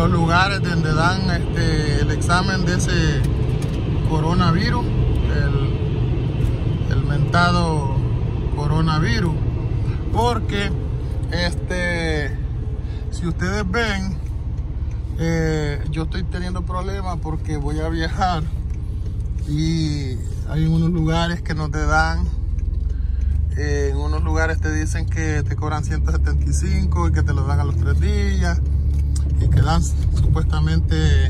los lugares donde dan el examen de ese coronavirus, el mentado coronavirus, porque si ustedes ven, yo estoy teniendo problemas porque voy a viajar y hay unos lugares que no te dan. En unos lugares te dicen que te cobran 175 y que te lo dan a los 3 días y que dan supuestamente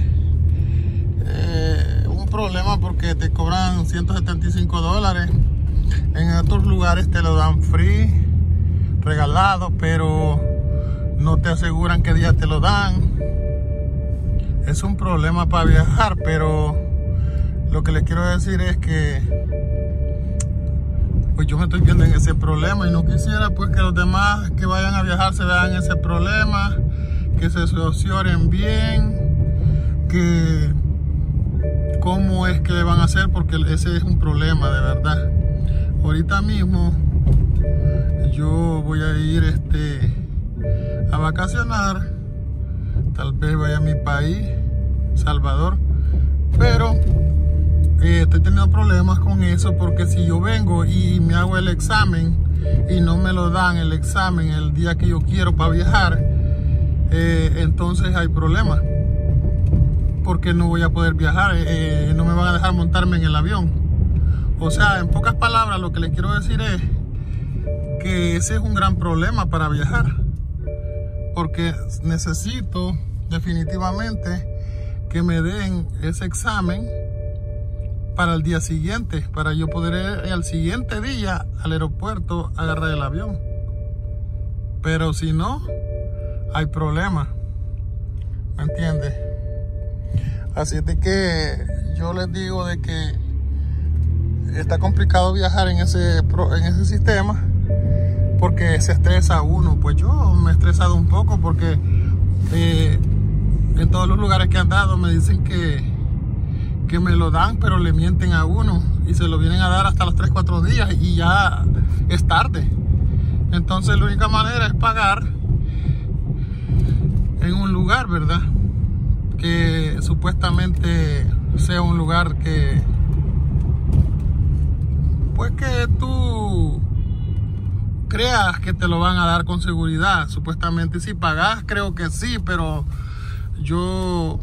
un problema porque te cobran $175. En otros lugares te lo dan free, regalado, pero no te aseguran qué día te lo dan. Es un problema para viajar, pero lo que les quiero decir es que pues yo me estoy viendo en ese problema y no quisiera pues que los demás que vayan a viajar se vean en ese problema, que se asesoren bien, que cómo es que le van a hacer, porque ese es un problema de verdad. Ahorita mismo yo voy a ir a vacacionar, tal vez vaya a mi país, Salvador, pero estoy teniendo problemas con eso, porque si yo vengo y me hago el examen y no me lo dan el examen el día que yo quiero para viajar, entonces hay problemas, porque no voy a poder viajar, no me van a dejar montarme en el avión. O sea, en pocas palabras, lo que les quiero decir es que ese es un gran problema para viajar, porque necesito definitivamente que me den ese examen para el día siguiente, para yo poder ir al siguiente día al aeropuerto a agarrar el avión. Pero si no, hay problema, ¿me entiendes? Así de que yo les digo de que está complicado viajar en ese sistema, porque se estresa uno. Pues yo me he estresado un poco porque en todos los lugares que han dado me dicen que me lo dan, pero le mienten a uno y se lo vienen a dar hasta los 3-4 días y ya es tarde. Entonces la única manera es pagar en un lugar, ¿verdad? Que supuestamente sea un lugar que pues que tú creas que te lo van a dar con seguridad. Supuestamente si pagas, creo que sí, pero yo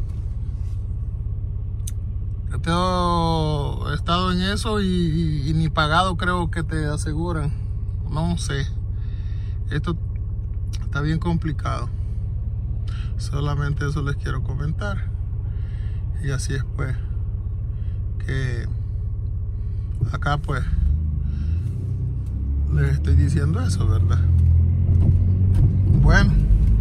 he estado en eso y ni pagado creo que te aseguran. No sé, esto está bien complicado. Solamente eso les quiero comentar. Y así es pues que acá pues les estoy diciendo eso, ¿verdad? Bueno,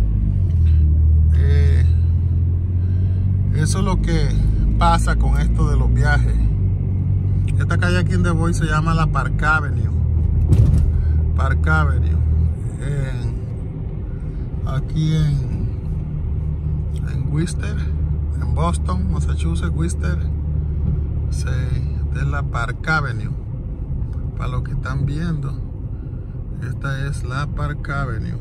eso es lo que pasa con esto de los viajes. Esta calle aquí en The Boy se llama la Park Avenue. Park Avenue. Aquí en Worcester, en Boston, Massachusetts, Worcester, es la Park Avenue. Para los que están viendo, esta es la Park Avenue.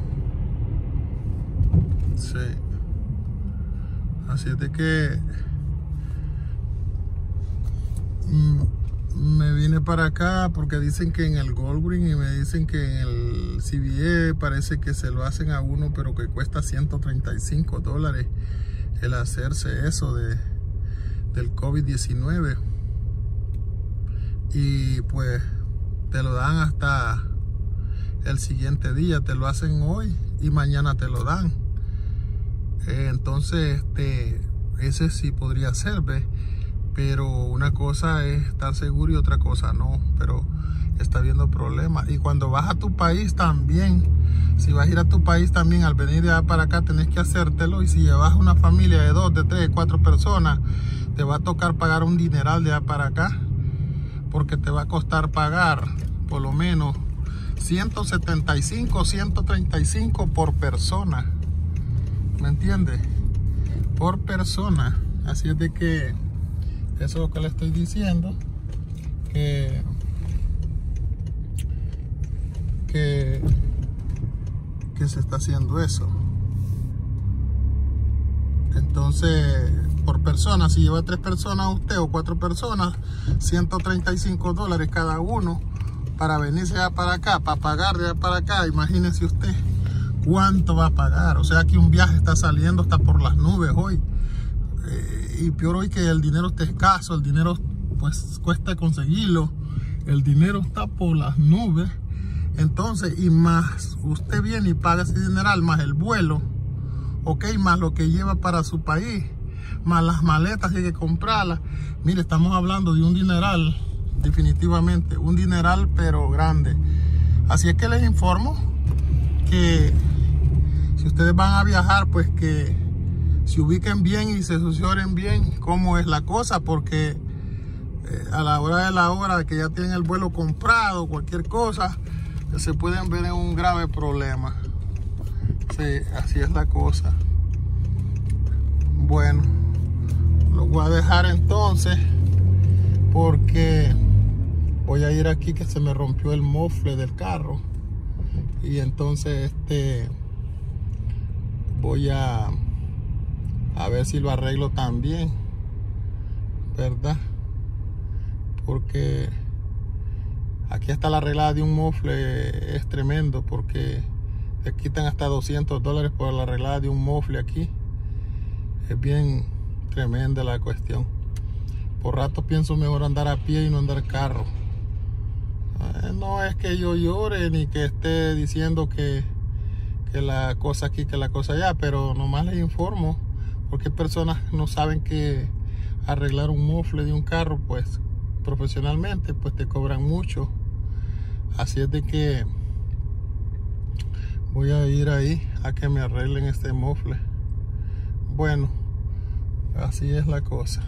Sí. Así es de que me vine para acá porque dicen que en el Goldwyn y me dicen que en el CVS parece que se lo hacen a uno, pero que cuesta $135 el hacerse eso del COVID-19. Y pues te lo dan hasta el siguiente día, te lo hacen hoy y mañana te lo dan. Entonces ese sí podría ser, ¿ves? Pero una cosa es estar seguro y otra cosa no, pero está habiendo problemas. Y cuando vas a tu país también, si vas a ir a tu país también, al venir de allá para acá tenés que hacértelo. Y si llevas una familia de 2, de 3, 4 personas, te va a tocar pagar un dineral de allá para acá, porque te va a costar pagar por lo menos 175, 135 por persona, ¿me entiendes? Por persona. Así es de que eso es lo que le estoy diciendo, que se está haciendo eso. Entonces, por persona, si lleva 3 personas usted o 4 personas, $135 cada uno para venirse ya para acá, para pagar de allá para acá. Imagínese usted cuánto va a pagar. O sea que un viaje está saliendo hasta por las nubes hoy. Y peor hoy que el dinero está escaso, el dinero pues cuesta conseguirlo, el dinero está por las nubes. Entonces, y más usted viene y paga ese dineral, más el vuelo, ok, más lo que lleva para su país, más las maletas que hay que comprarlas. Mire, estamos hablando de un dineral, definitivamente, un dineral pero grande. Así es que les informo que si ustedes van a viajar, pues que se ubiquen bien y se asesoren bien cómo es la cosa, porque a la hora de la hora que ya tienen el vuelo comprado, cualquier cosa, se pueden ver en un grave problema. Sí, así es la cosa. Bueno, lo voy a dejar entonces porque voy a ir aquí que se me rompió el mofle del carro y entonces voy a ver si lo arreglo también, ¿verdad? Porque aquí hasta la arreglada de un mofle es tremendo, porque te quitan hasta $200 por la arreglada de un mofle aquí. Es bien tremenda la cuestión. Por rato pienso mejor andar a pie y no andar carro. No es que yo llore ni que esté diciendo que la cosa aquí, que la cosa allá, pero nomás les informo, porque personas no saben que arreglar un mofle de un carro, pues profesionalmente, pues te cobran mucho. Así es de que voy a ir ahí a que me arreglen este mofle. Bueno, así es la cosa.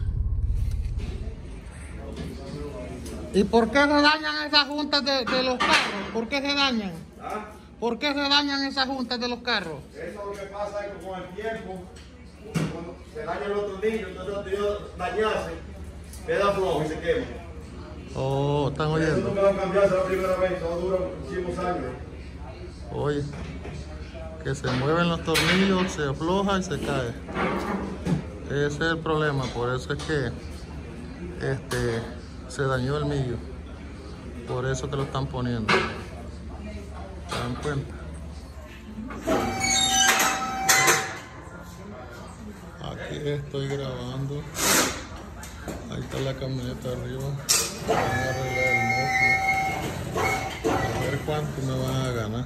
¿Y por qué se dañan esas juntas de los carros? ¿Por qué se dañan? ¿Ah? ¿Por qué se dañan esas juntas de los carros? Eso lo que pasa es que con el tiempo, cuando se dañan los tornillos, entonces los tornillos dañarse, queda flojo y se quema. Oh, ¿están oyendo? Eso no me va a cambiarse la primera vez, todo dura muchísimos años. Oye, que se mueven los tornillos, se afloja y se cae. Ese es el problema, por eso es que se dañó el millo. Por eso que lo están poniendo. ¿Se dan cuenta? Aquí estoy grabando. Ahí está la camioneta arriba. Van a arreglar el mofle. A ver cuánto me van a ganar.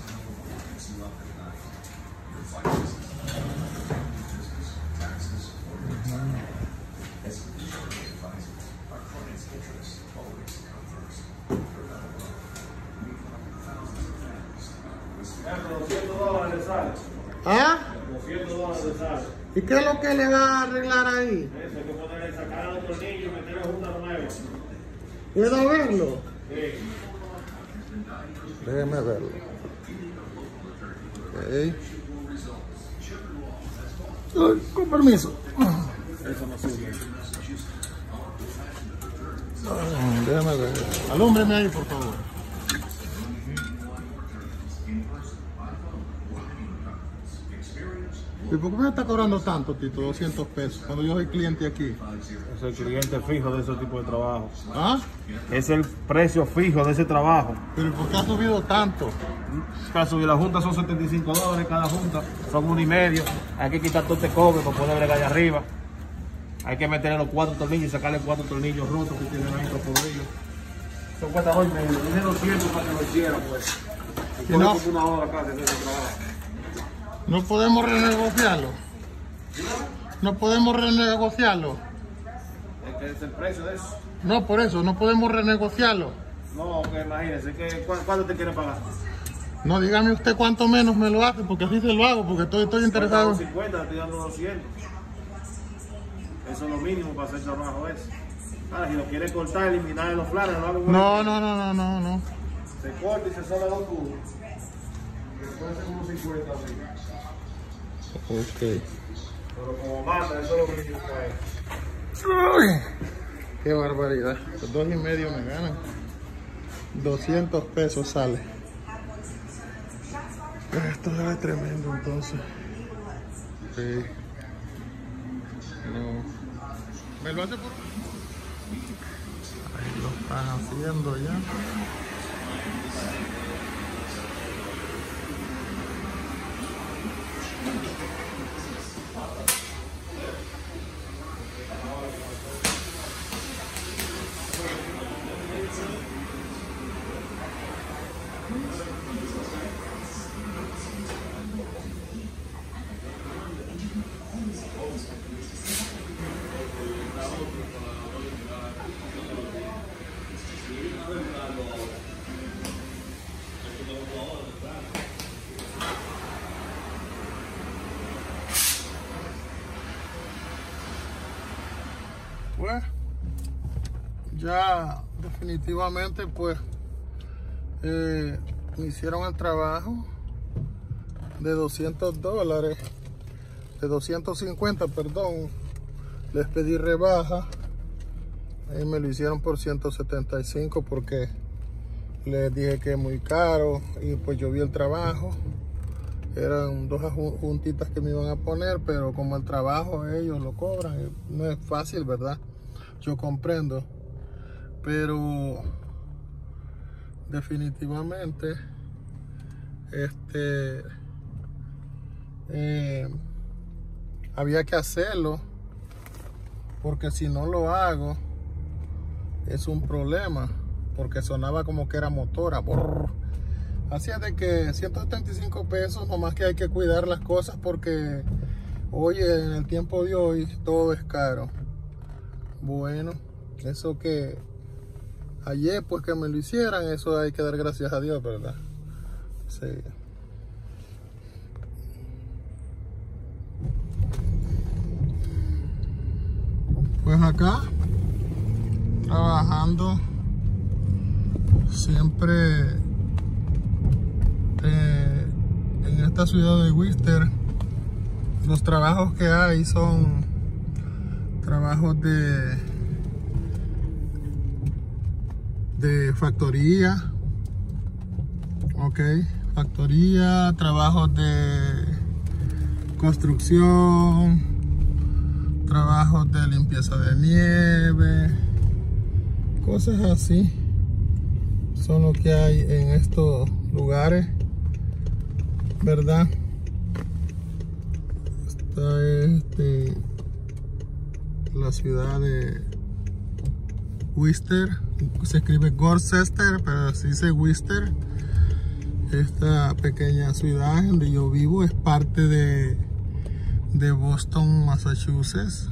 $200 sale. ¿Ah? $200 sale. ¿Y qué es lo que le va a arreglar ahí? Eso hay que ponerle, sacar los tornillos y meterle juntas nuevas. ¿Puedo verlo? Sí. Déjeme verlo. Okay. Ay, con permiso. Eso no sirve. Déjame ver. Alúmbreme ahí, por favor. ¿Y por qué me está cobrando tanto, Tito? 200 pesos, cuando yo soy cliente aquí. Es el cliente fijo de ese tipo de trabajo. ¿Ah? Es el precio fijo de ese trabajo. ¿Pero por qué ha subido tanto? Caso de la junta son $75 cada junta, son 1,5. Hay que quitar todo este cobre para poder bregar allá arriba. Hay que meterle los 4 tornillos y sacarle 4 tornillos rotos que tienen ahí por ellos. Son cuesta $2,5. Tiene 200 para que lo hiciera, pues. Y no, como una hora acá de ese trabajo. No podemos renegociarlo. No podemos renegociarlo. Es que es el precio de eso. No, por eso, no podemos renegociarlo. No, que imagínese, ¿cuánto te quiere pagar? No, dígame usted cuánto menos me lo hace, porque así se lo hago, porque estoy interesado. 50, estoy dando 200. Eso es lo mínimo para hacer trabajo ese. Ahora, si lo quiere cortar, eliminar los planes, no hago. No. Se corta y se sola 2 cubos. Puede ser como 50 así. Ok. Pero como mata, eso es lo que yo cae. Uy, qué barbaridad. Los 2,5 me ganan. 200 pesos sale. Esto es tremendo entonces. Sí. No. ¿Me lo hace por...? Ahí lo están haciendo ya. Pues ya definitivamente pues me hicieron el trabajo de $200, de 250, perdón. Les pedí rebaja y me lo hicieron por 175 porque les dije que es muy caro y pues yo vi el trabajo. Eran 2 juntitas que me iban a poner, pero como el trabajo ellos lo cobran, no es fácil, ¿verdad? Yo comprendo, pero definitivamente había que hacerlo, porque si no lo hago es un problema, porque sonaba como que era motora. Brrr. Así es de que 175 pesos, nomás que hay que cuidar las cosas, porque oye, en el tiempo de hoy todo es caro. Bueno, eso que ayer pues que me lo hicieran, eso hay que dar gracias a Dios, ¿verdad? Sí. Pues acá trabajando siempre en esta ciudad de Worcester. Los trabajos que hay son trabajos de factoría, ok, factoría, trabajos de construcción, trabajos de limpieza de nieve, cosas así son lo que hay en estos lugares, ¿verdad? Está la ciudad de Worcester, se escribe Worcester, pero se dice Worcester. Esta pequeña ciudad donde yo vivo es parte de Boston, Massachusetts.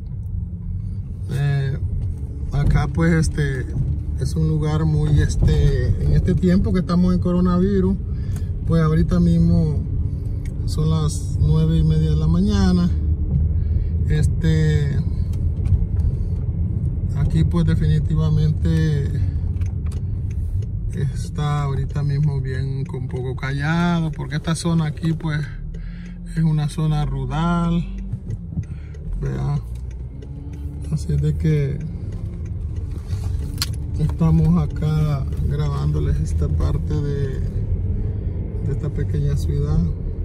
Acá pues es un lugar muy en este tiempo que estamos en coronavirus, pues ahorita mismo son las 9:30 de la mañana. Aquí pues definitivamente está ahorita mismo bien un poco callado, porque esta zona aquí pues es una zona rural, vea. Así es de que estamos acá grabándoles esta parte de esta pequeña ciudad.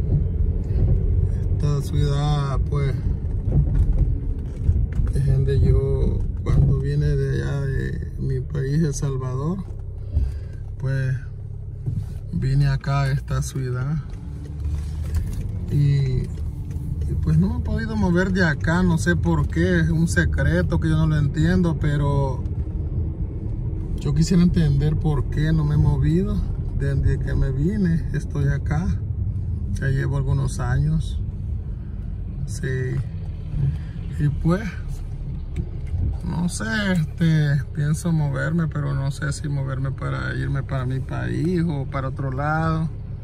Esta ciudad pues es donde yo, cuando vine de allá de mi país, El Salvador, pues vine acá a esta ciudad y pues no me he podido mover de acá, no sé por qué, es un secreto que yo no lo entiendo, pero yo quisiera entender por qué no me he movido. Desde que me vine estoy acá, ya llevo algunos años, sí, y pues no sé, pienso moverme, pero no sé si moverme para irme para mi país o para otro lado.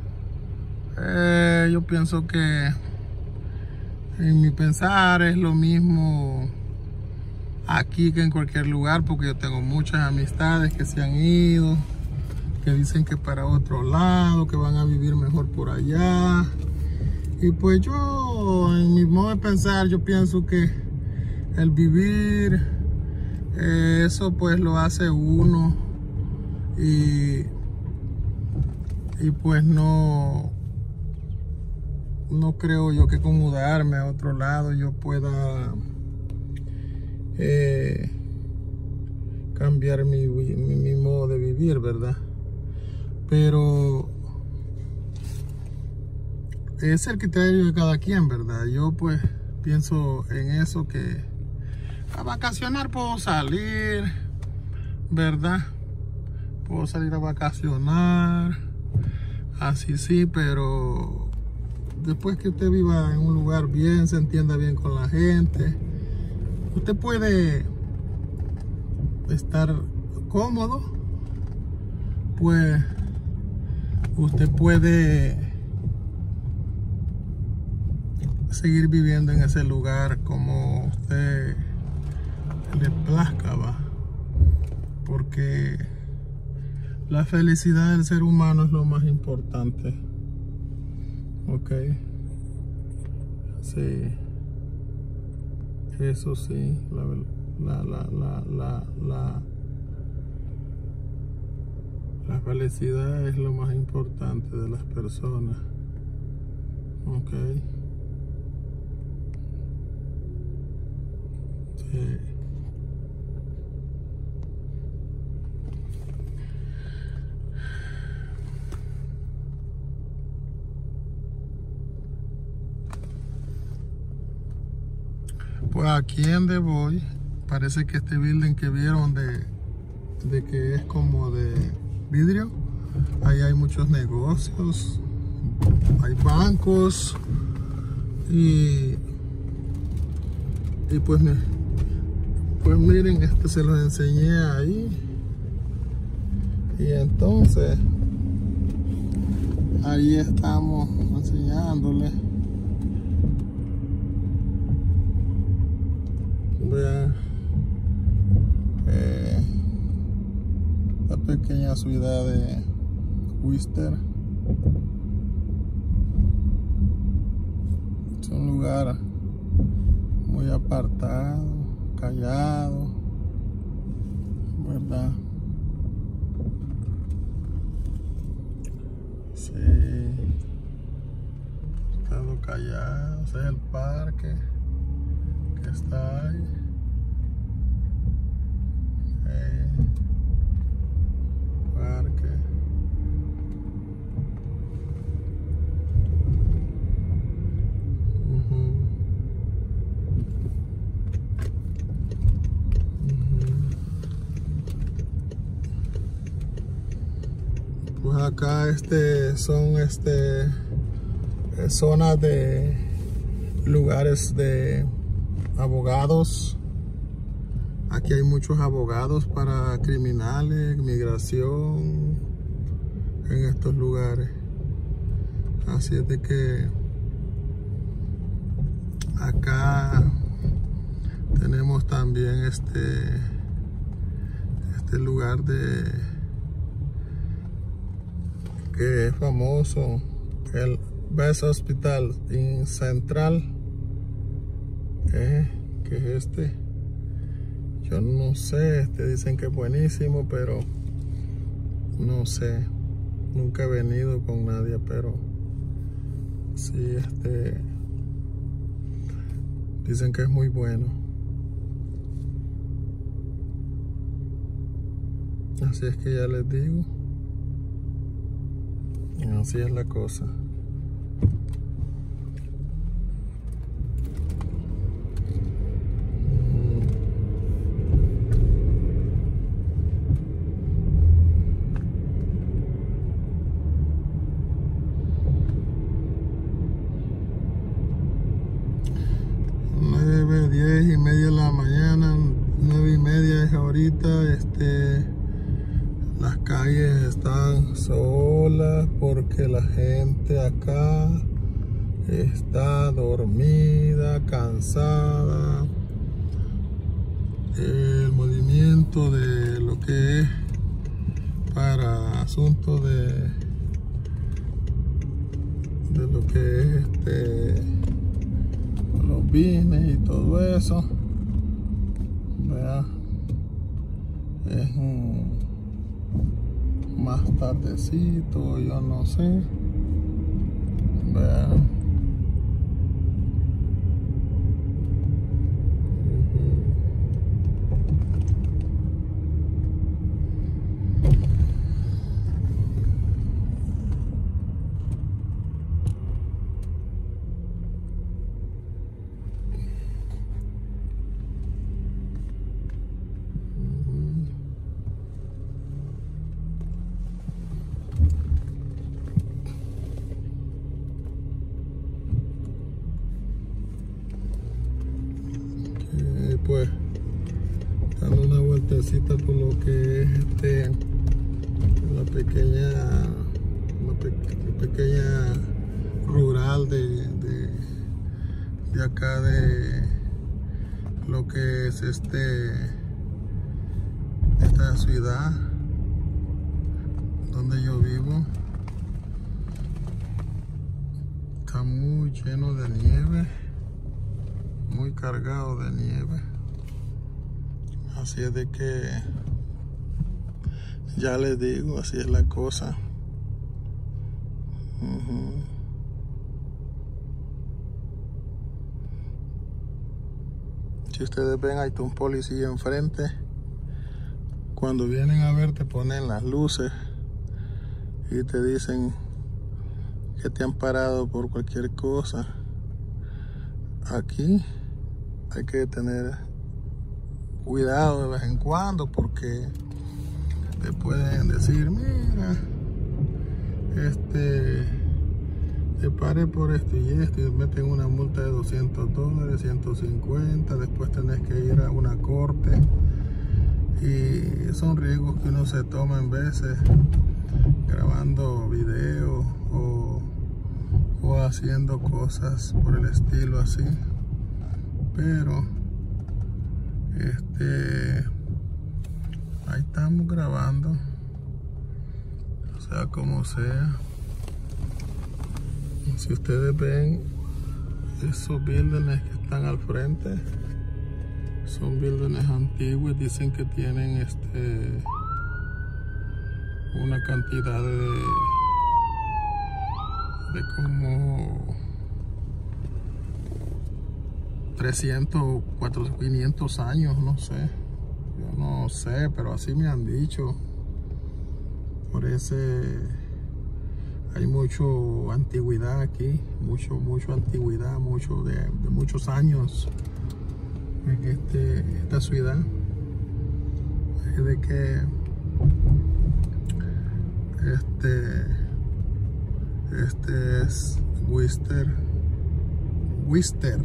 Yo pienso que en mi pensar es lo mismo aquí que en cualquier lugar, porque yo tengo muchas amistades que se han ido, que dicen que para otro lado, que van a vivir mejor por allá. Y pues yo, en mi modo de pensar, yo pienso que el vivir, eso pues lo hace uno, y pues no creo yo que con mudarme a otro lado yo pueda cambiar mi modo de vivir, ¿verdad? Pero es el criterio de cada quien, ¿verdad? Yo pues pienso en eso, que a vacacionar puedo salir, ¿verdad? Puedo salir a vacacionar, así sí, pero después que usted viva en un lugar bien, se entienda bien con la gente, usted puede estar cómodo, pues usted puede seguir viviendo en ese lugar como usted le plazca, ¿va? Porque la felicidad del ser humano es lo más importante. Ok, sí, eso sí, la felicidad es lo más importante de las personas. Ok, sí. Pues aquí donde voy, parece que este building que vieron de que es como de vidrio, ahí hay muchos negocios, hay bancos y pues miren, se los enseñé ahí, y entonces ahí estamos enseñándole. Vean la pequeña ciudad de Worcester. Es un lugar muy apartado, callado, ¿verdad? Sí, estado callado. Ese es el parque que está ahí. Parque. Pues acá son zonas de lugares de abogados. Aquí hay muchos abogados para criminales, migración, en estos lugares. Así es de que acá tenemos también este lugar que es famoso, el Best Hospital in Central, que es yo no sé, dicen que es buenísimo, pero no sé, nunca he venido con nadie, pero sí, dicen que es muy bueno. Así es que ya les digo, así es la cosa. 10:30 de la mañana, 9:30 es ahorita. Las calles están solas porque la gente acá está dormida, cansada. El movimiento de lo que es para asuntos de lo que es los business y todo eso, vea, es más tardecito, yo no sé, vea. vueltecita por lo que es la pequeña rural de acá, de lo que es esta ciudad donde yo vivo. Está muy lleno de nieve, muy cargado de nieve. Así es de que ya les digo, así es la cosa. Si ustedes ven, hay un policía enfrente. Cuando vienen a ver, te ponen las luces y te dicen que te han parado por cualquier cosa. Aquí hay que tener cuidado de vez en cuando, porque te pueden decir, mira, te paré por esto y esto, y te meten una multa de $200, 150, después tenés que ir a una corte, y son riesgos que uno se toma en veces grabando videos o haciendo cosas por el estilo así. Pero ahí estamos grabando, o sea, como sea. Si ustedes ven esos buildings que están al frente, son buildings antiguos. Dicen que tienen una cantidad de como 300, 400, 500 años, no sé. Yo no sé, pero así me han dicho. Por hay mucho antigüedad aquí, mucho antigüedad, mucho de muchos años en esta ciudad. Es de que es Worcester.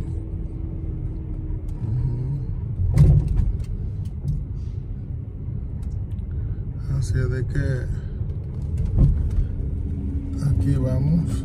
Así es de que aquí vamos.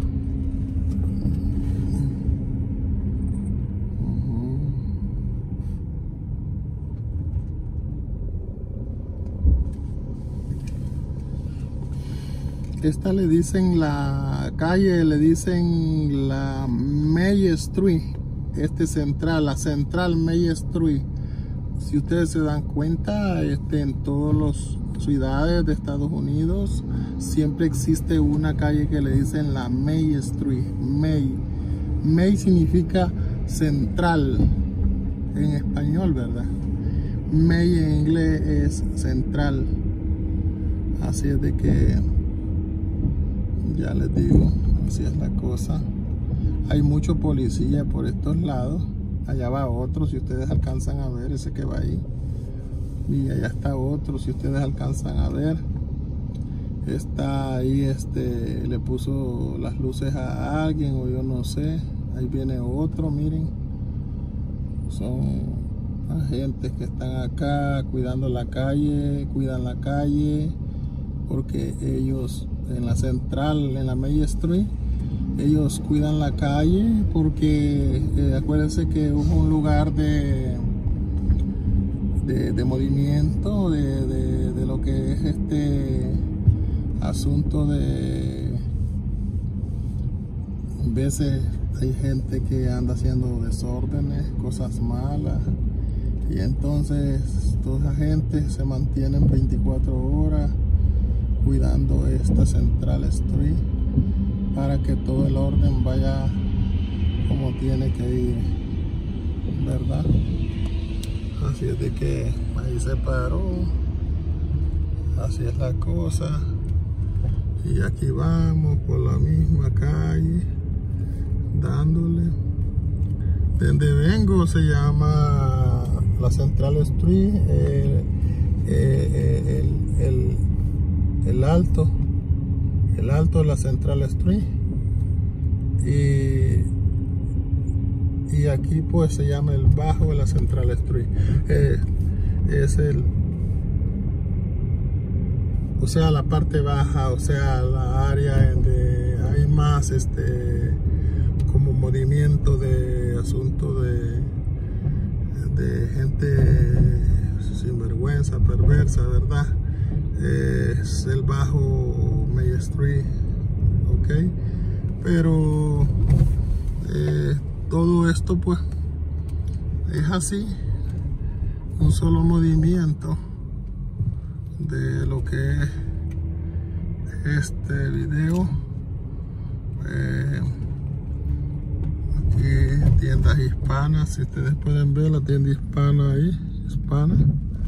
Esta le dicen la calle, le dicen la Main Street, central, la Central Main Street. Si ustedes se dan cuenta, en todas las ciudades de Estados Unidos siempre existe una calle que le dicen la Main Street. Main significa central en español, ¿verdad? Main en inglés es central. Así es de que ya les digo, así es la cosa. Hay mucho policía por estos lados. Allá va otro, si ustedes alcanzan a ver, ese que va ahí. Y allá está otro, si ustedes alcanzan a ver. Está ahí, le puso las luces a alguien, o yo no sé. Ahí viene otro, miren. Son agentes que están acá cuidando la calle, cuidan la calle, porque ellos en la central, en la Main Street, ellos cuidan la calle, porque acuérdense que es un lugar de movimiento, de lo que es asunto de veces hay gente que anda haciendo desórdenes, cosas malas, y entonces toda esa gente se mantienen 24 horas cuidando esta Central Street para que todo el orden vaya como tiene que ir, ¿verdad? Así es de que ahí se paró, así es la cosa, y aquí vamos por la misma calle dándole. De donde vengo se llama la Central Street, el alto de la Central Street, y aquí pues se llama el bajo de la Central Street. Es o sea, la parte baja, o sea, la área donde hay más como movimiento de asunto de gente sinvergüenza, perversa, ¿verdad? Es el bajo May Street, ok, pero todo esto pues es así, un solo movimiento de lo que es este video. Aquí tiendas hispanas, si ustedes pueden ver la tienda hispana ahí, hispana.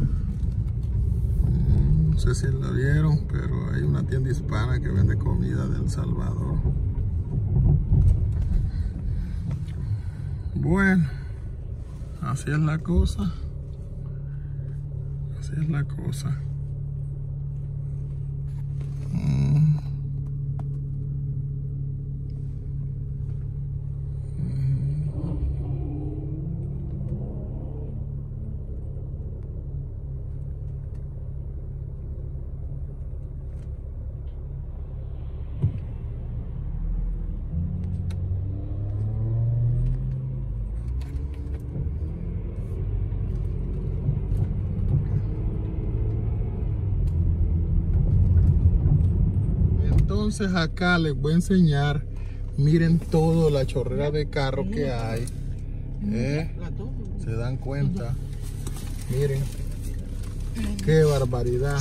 No sé si la vieron, pero hay una tienda hispana que vende comida de El Salvador. Bueno, así es la cosa. Así es la cosa. Entonces acá les voy a enseñar, miren toda la chorrera de carro que hay. ¿Se dan cuenta? Miren, qué barbaridad.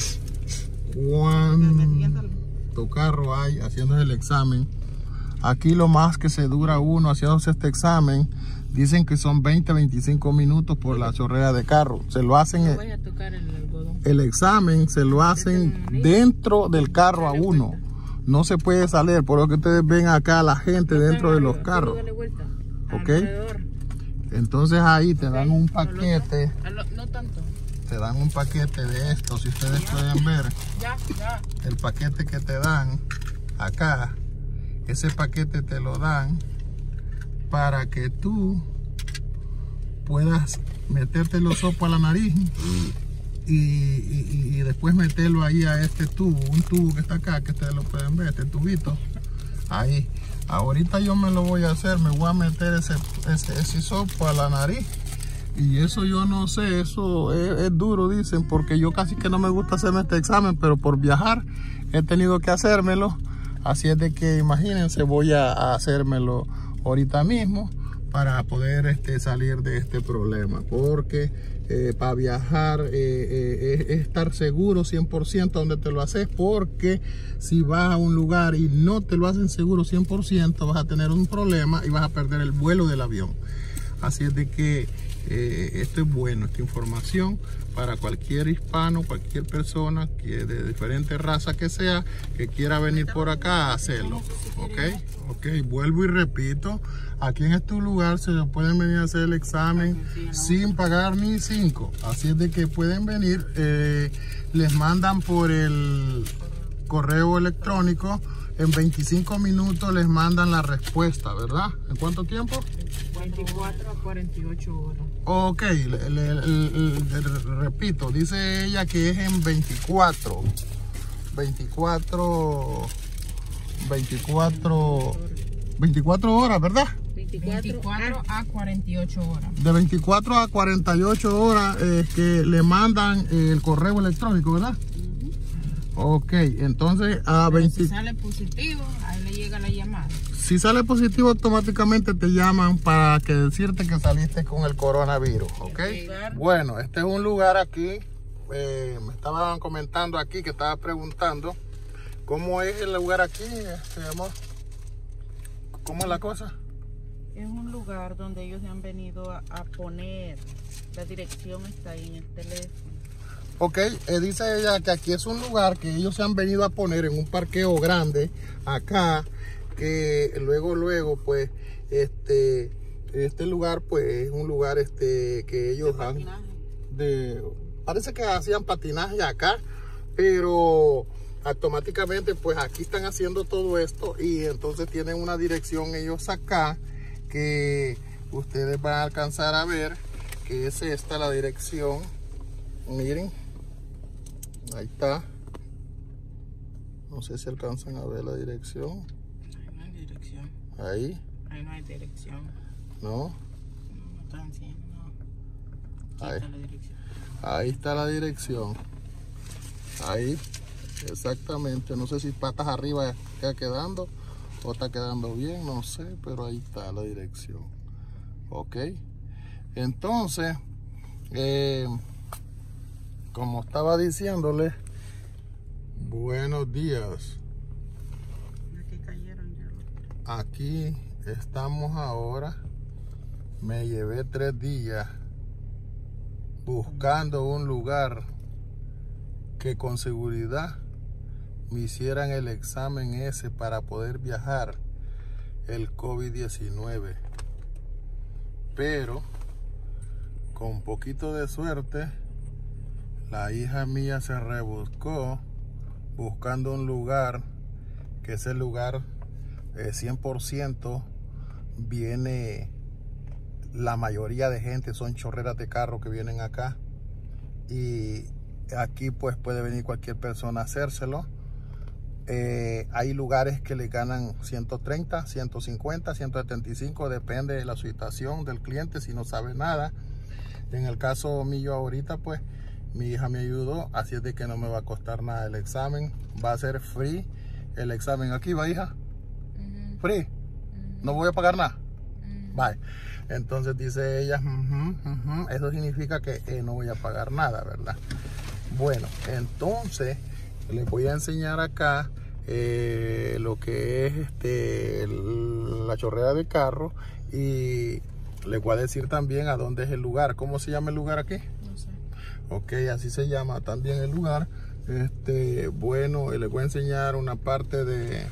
Cuánto carro hay haciendo el examen. Aquí lo más que se dura uno haciéndose este examen, dicen que son 20-25 minutos por la chorrera de carro. Se lo hacen, el examen se lo hacen dentro del carro a uno. No se puede salir, por lo que ustedes ven acá la gente dentro de los carros. ¿Ok? Entonces ahí te dan un paquete. No tanto. Te dan un paquete de esto, si ustedes pueden ver. El paquete que te dan acá, ese paquete te lo dan para que tú puedas meterte los sopos a la nariz. Y después meterlo ahí a este tubo, un tubo que está acá, que ustedes lo pueden ver, este tubito, ahí. Ahorita yo me lo voy a hacer, me voy a meter ese hisopo a la nariz. Y eso yo no sé, eso es duro, dicen, porque yo casi que no me gusta hacerme este examen, pero por viajar he tenido que hacérmelo. Así es de que imagínense, voy a hacérmelo ahorita mismo para poder salir de este problema, porque para viajar es estar seguro 100% donde te lo haces, porque si vas a un lugar y no te lo hacen seguro 100%, vas a tener un problema y vas a perder el vuelo del avión. Así es de que esto es bueno, esta información para cualquier hispano, cualquier persona que de diferente raza que sea, que quiera venir por acá a hacerlo. Ok, vuelvo y repito, aquí en este lugar se pueden venir a hacer el examen sin pagar ni 5. Así es de que pueden venir, les mandan por el correo electrónico. En 25 minutos les mandan la respuesta, ¿verdad? ¿En cuánto tiempo? 24 a 48 horas. Ok, repito, dice ella que es en 24 horas, ¿verdad? 24 a 48 horas. De 24 a 48 horas que le mandan el correo electrónico, ¿verdad? Ok, entonces a 20... Si sale positivo, ahí le llega la llamada. Si sale positivo, automáticamente te llaman para que decirte que saliste con el coronavirus, ¿ok? Bueno, este es un lugar aquí, me estaban comentando aquí, que estaba preguntando, ¿cómo es el lugar aquí, amor? ¿Cómo es la cosa? Es un lugar donde ellos han venido a poner, la dirección está ahí en el teléfono. Ok, dice ella que aquí es un lugar que ellos se han venido a poner en un parqueo grande acá, que luego pues este lugar pues es un lugar que ellos parece que hacían patinaje acá, pero automáticamente pues aquí están haciendo todo esto y entonces tienen una dirección ellos acá que ustedes van a alcanzar a ver, que es esta la dirección. Miren, ahí está, No sé si alcanzan a ver la dirección. No hay dirección. Ahí. Ahí no hay dirección. ¿No? No está encima, no. Ahí. Está la dirección. Ahí está la dirección. Ahí. Exactamente. No sé si patas arriba está quedando o está quedando bien. No sé. Pero ahí está la dirección. Ok. Entonces, como estaba diciéndole, buenos días. Aquí cayeron ya. Aquí estamos ahora. Me llevé 3 días buscando un lugar que con seguridad me hicieran el examen ese para poder viajar el COVID-19. Pero con un poquito de suerte, la hija mía se rebuscó buscando un lugar, que ese lugar 100% viene, la mayoría de gente son chorreras de carro que vienen acá, y aquí pues puede venir cualquier persona a hacérselo. Hay lugares que le ganan 130, 150, 175, depende de la situación del cliente, si no sabe nada. En el caso mío ahorita, pues mi hija me ayudó, así es de que no me va a costar nada el examen. Va a ser free el examen. Aquí va, hija. Free. No voy a pagar nada. Bye. Entonces dice ella, eso significa que no voy a pagar nada, ¿verdad? Bueno, entonces les voy a enseñar acá lo que es la chorrera de carro, y les voy a decir también a dónde es el lugar. ¿Cómo se llama el lugar aquí? No sé. Ok, así se llama también el lugar. Bueno, les voy a enseñar una parte del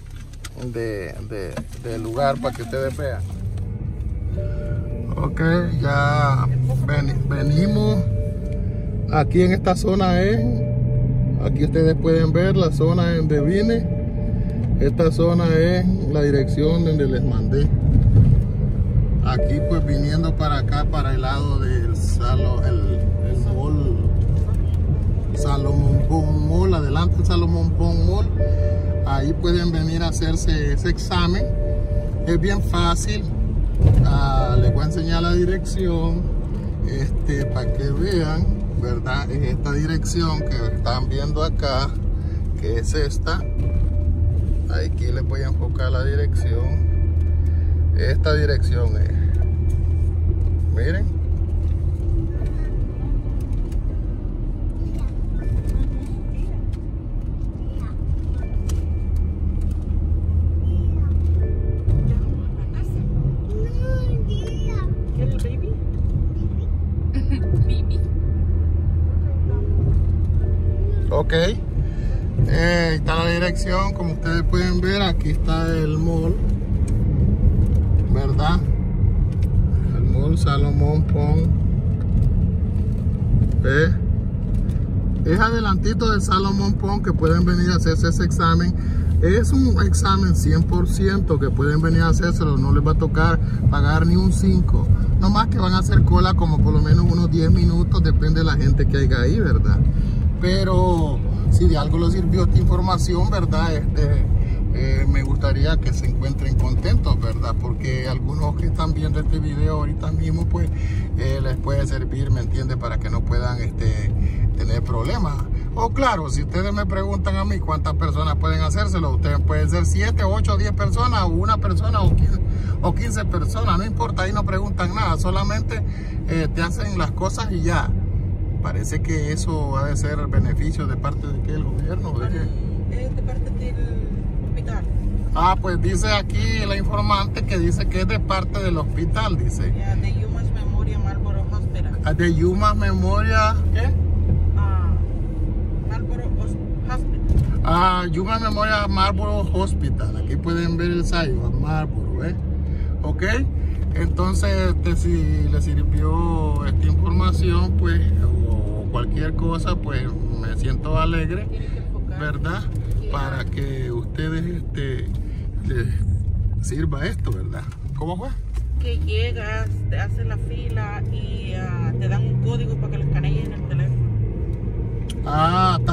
lugar para que ustedes vean. Ok, ya venimos. Aquí en esta zona aquí ustedes pueden ver la zona donde vine. Esta zona es la dirección donde les mandé. Aquí pues viniendo para acá, para el lado del el mall, Salomon Pond Mall, adelante el Salomon Pond Mall. Ahí pueden venir a hacerse ese examen. Es bien fácil. Les voy a enseñar la dirección para que vean, ¿verdad? En esta dirección que están viendo acá, que es esta. Aquí les voy a enfocar la dirección. Esta dirección es, miren, ¿Quieres el baby? Baby. ok. Está la dirección, como ustedes pueden ver. Aquí está el mall, ¿verdad? El mall Salomon Pond. Es adelantito del Salomon Pond que pueden venir a hacerse ese examen. Es un examen 100% que pueden venir a hacérselo. No les va a tocar pagar ni un 5. No más que van a hacer cola como por lo menos unos 10 minutos. Depende de la gente que haya ahí, ¿verdad? Pero si de algo les sirvió esta información, ¿verdad? Me gustaría que se encuentren contentos, ¿verdad? Porque algunos que están viendo este video ahorita mismo, pues les puede servir, ¿me entiende? Para que no puedan tener problemas. O claro, si ustedes me preguntan a mí cuántas personas pueden hacérselo, ustedes pueden ser 7, 8, 10 personas, o una persona, o 15 personas, no importa, ahí no preguntan nada, solamente te hacen las cosas y ya. Parece que eso ha de ser beneficio de parte de el gobierno. ¿De qué? Es de parte del hospital. Ah, pues dice aquí la informante que dice que es de parte del hospital, dice. Yeah, de Yumas Memorial Marlboro Hospital. De Yumas Memorial, ¿qué? Marlboro Hospital. Yumas Memorial Marlboro Hospital. Aquí pueden ver el sello, Marlboro, ¿eh? Ok. Entonces, si les sirvió esta información, pues, o cualquier cosa, pues me siento alegre, ¿verdad? Para que ustedes les sirva esto, ¿verdad? ¿Cómo fue? Que llegas, te hacen la fila y te dan un código para que lo escaneen en el teléfono. Está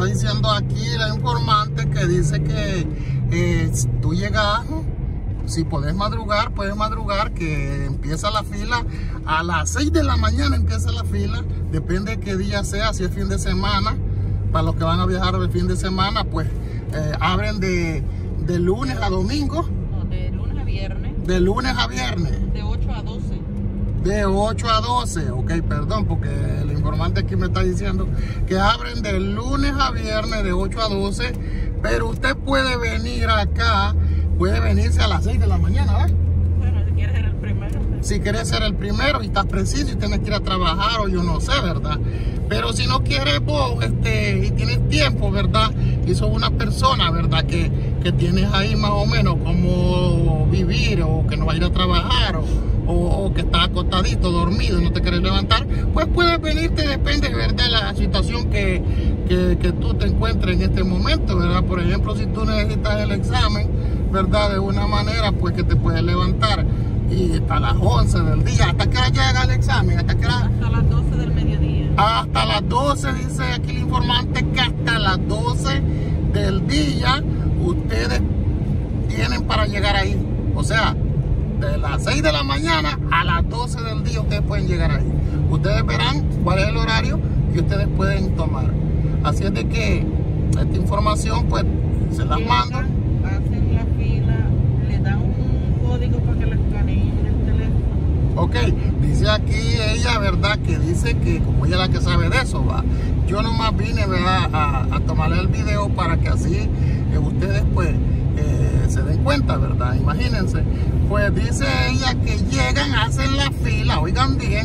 estaba diciendo aquí la informante que dice que tú llegas, si puedes madrugar, que empieza la fila a las 6 de la mañana, empieza la fila, depende de qué día sea, si es fin de semana, para los que van a viajar el fin de semana, pues abren de lunes a domingo. No, de lunes a viernes. De lunes a viernes. De 8 a 12. De 8 a 12, ok, perdón, porque el informante aquí me está diciendo que abren de lunes a viernes de 8 a 12, pero usted puede venir acá, puede venirse a las 6 de la mañana, ¿verdad? Bueno, si quieres ser el primero. Si quieres ser el primero y estás preciso y tienes que ir a trabajar o yo no sé, ¿verdad? Pero si no quieres vos y tienes tiempo, ¿verdad? Y sos una persona, ¿verdad? Que tienes ahí más o menos cómo vivir o que no va a ir a trabajar o que estás acostadito, dormido y no te quieres levantar, pues puedes venirte, depende, ¿verdad? La situación que tú te encuentres en este momento, ¿verdad? Por ejemplo, si tú necesitas el examen, ¿verdad? De una manera, pues que te puedes levantar y hasta las 11 del día. ¿Hasta qué hora llega el examen? ¿Hasta qué hora? Hasta las 12 del mediodía. Hasta las 12, dice aquí el informante, que hasta las 12 del día ustedes tienen para llegar ahí. O sea, de las 6 de la mañana a las 12 del día ustedes pueden llegar ahí. Ustedes verán cuál es el horario que ustedes pueden tomar. Así es de que esta información pues se las mando. Hacen la fila, le dan un código para que le escaneen el teléfono. Ok, dice aquí ella, ¿verdad? Que dice que como ella es la que sabe de eso, va. Yo nomás vine, ¿verdad? A tomarle el video para que así ustedes pues se den cuenta, ¿verdad? Imagínense. Pues dice ella que llegan, hacen la fila, oigan bien,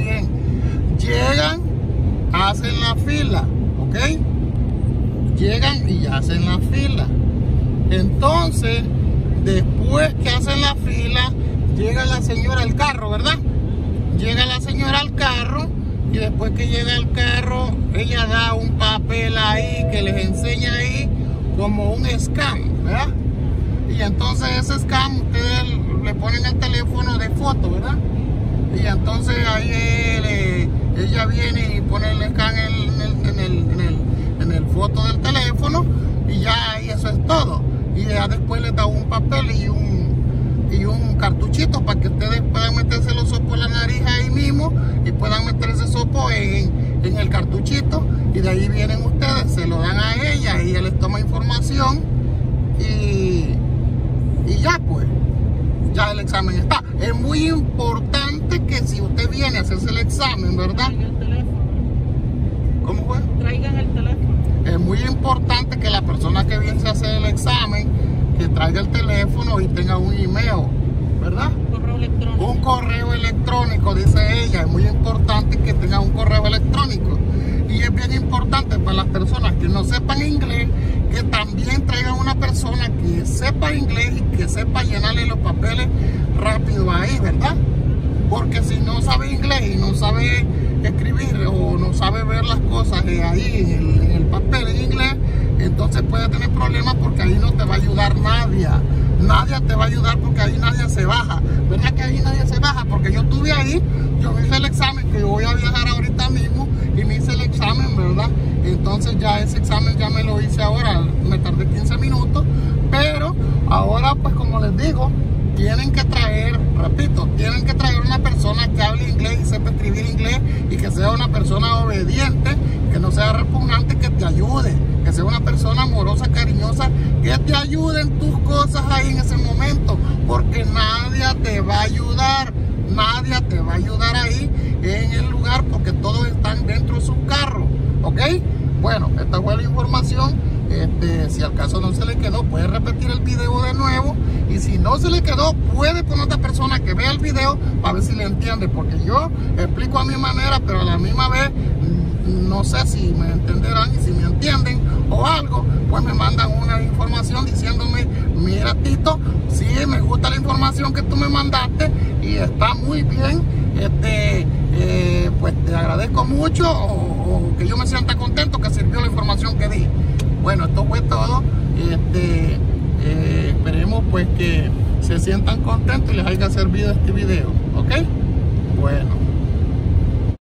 llegan, hacen la fila, ¿ok? Llegan y hacen la fila. Entonces, después que hacen la fila, llega la señora al carro, ¿verdad? Llega la señora al carro y después que llega al carro, ella da un papel ahí que les enseña ahí como un scan, ¿verdad? Y entonces ese scan ustedes le ponen el teléfono de foto, ¿verdad? Y entonces ahí ella viene y pone el scan en el foto del teléfono y ya ahí eso es todo. Y ya después les da un papel y un cartuchito para que ustedes puedan meterse los sopos en la nariz ahí mismo y puedan meter ese sopo en el cartuchito, y de ahí vienen ustedes, se lo dan a ella y ella les toma información y ya pues, ya el examen está. Es muy importante que si usted viene a hacerse el examen, ¿verdad? Traigan el teléfono. ¿Cómo fue? Traigan el teléfono. Es muy importante que la persona que viene a hacer el examen, que traiga el teléfono y tenga un email, ¿verdad? Correo electrónico. Un correo electrónico, dice ella. Es muy importante que tenga un correo electrónico. Y es bien importante para las personas que no sepan inglés, que también traigan una persona que sepa inglés y que sepa llenarle los papeles rápido ahí, ¿verdad? Porque si no sabe inglés y no sabe escribir o no sabe ver las cosas ahí en el papel en inglés, entonces puede tener problemas porque ahí no te va a ayudar nadie. Nadie te va a ayudar porque ahí nadie se baja. ¿Verdad que ahí nadie se baja? Porque yo estuve ahí, yo me hice el examen, que yo voy a viajar ahorita mismo y me hice el examen, ¿verdad? Entonces ya ese examen ya me lo hice ahora, me tardé 15 minutos, pero ahora pues como les digo, tienen que traer, repito, tienen que traer una persona que hable inglés y sepa escribir inglés y que sea una persona obediente, que no sea repugnante, que te ayude, que sea una persona amorosa, cariñosa, que te ayude en tus cosas ahí en ese momento, porque nadie te va a ayudar, nadie te va a ayudar ahí en el lugar porque todos están dentro de su carro, ¿ok? Bueno, esta fue la información. Si al caso no se le quedó, puede repetir el video de nuevo, y si no se le quedó, puede poner otra persona que vea el video para ver si le entiende, porque yo explico a mi manera, pero a la misma vez no sé si me entenderán, y si me entienden o algo, pues me mandan una información diciéndome: mira, Tito, sí, me gusta la información que tú me mandaste y está muy bien, pues te agradezco mucho, o que yo me sienta contento que sirvió la información que di. Bueno, esto fue todo. Esperemos pues que se sientan contentos y les haya servido este video, ¿ok? Bueno.